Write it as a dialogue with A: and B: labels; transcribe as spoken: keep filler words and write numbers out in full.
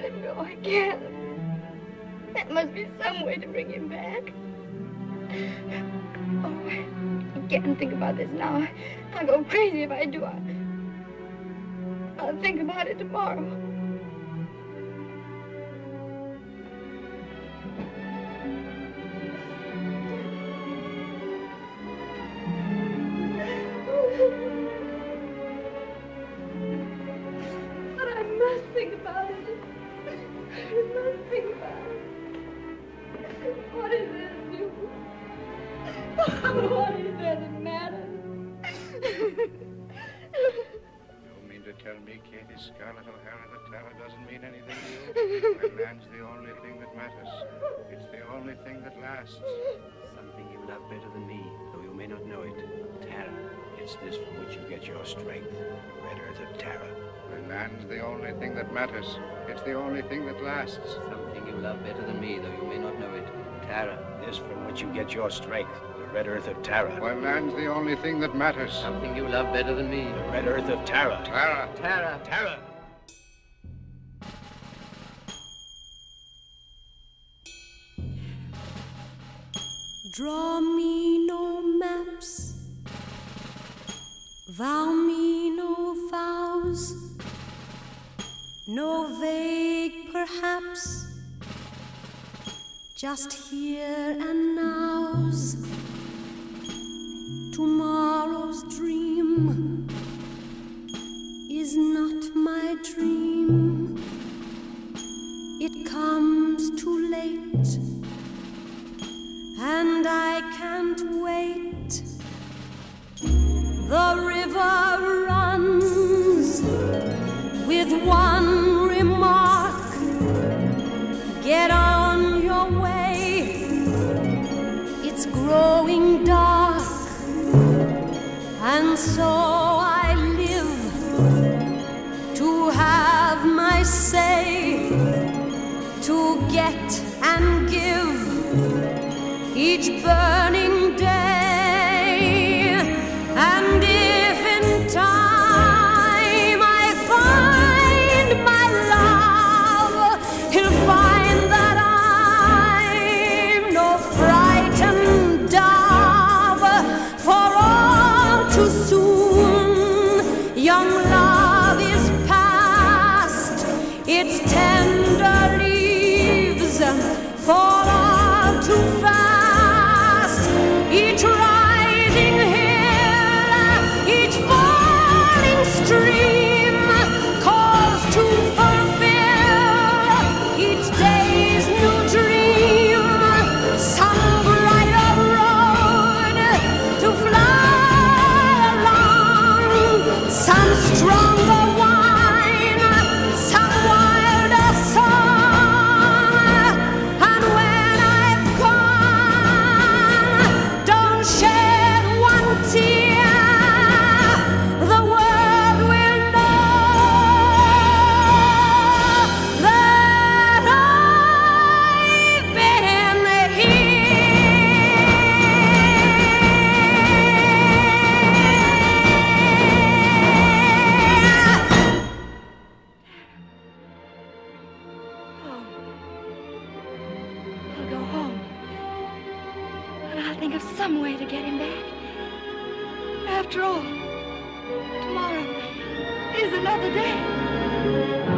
A: him go. I can't. There must be some way to bring him back. Oh, I can't think about this now. I'll go crazy if I do. I, I'll think about it tomorrow. But I must think about it. I must think about it. What is there to do? What is there that matters?
B: You mean to tell me, Katie, Scarlett O'Hara, that Tara doesn't mean anything to you? Well, land's the only thing that matters. It's the only thing that lasts.
C: Something you love better than me, though you may not know it. Tara. It's this from which you get your strength. The red earth of Tara.
B: Well, land's the only thing that matters. It's the only thing that lasts.
C: Something you love better than me, though you may not know it. Tara. This from which you get your strength. The red earth of Tara.
B: Well, land's the only thing that matters.
C: Something you love better than me. The red earth of Tara.
B: Tara.
C: Tara. Tara.
D: Draw me no maps, vow me no vows, no vague perhaps, just here and now's. Tomorrow's dream is not my dream. It comes too late, and I can't wait. The river runs with one remark: get on your way, it's growing dark. And so I live to have my say, to get and give each burning day. And if in time I find my love, he'll find that I'm no frightened dove. For all too soon young love is past, its tender leaves fall all too fast. Each rising hill, each falling stream calls to fulfill each day's new dream. Some brighter road to fly along, some stronger wine, some wilder song. And when I've gone, don't shed one tear. The world will know that I've been
A: I'll go home. And I'll think of some way to get him back. After all, tomorrow is another day.